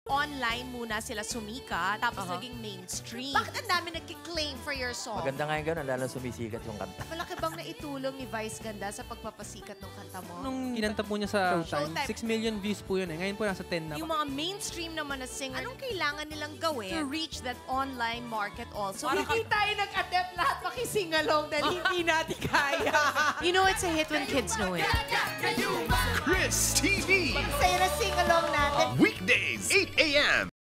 online muna sila sumika, tapos naging mainstream. Bakit ang dami nagki-claim for your song? Maganda nga yung gano'n, lalo sumisikat yung kanta. Malaki bang naitulong ni Vice Ganda sa pagpapasikat ng kanta mo? Nung kinanta po niya sa Showtime. 6 million views po yun eh. Ngayon po nasa 10 na. Yung mga mainstream naman na singer, Anong kailangan nilang to gawin? reach that online market also? Hindi tayo nag-attempt lahat makisingalong dahil hindi natin kaya. You know it's a hit when kids know it. Chris TV. Sa'yo na singalong natin. Weekdays, 8 a.m.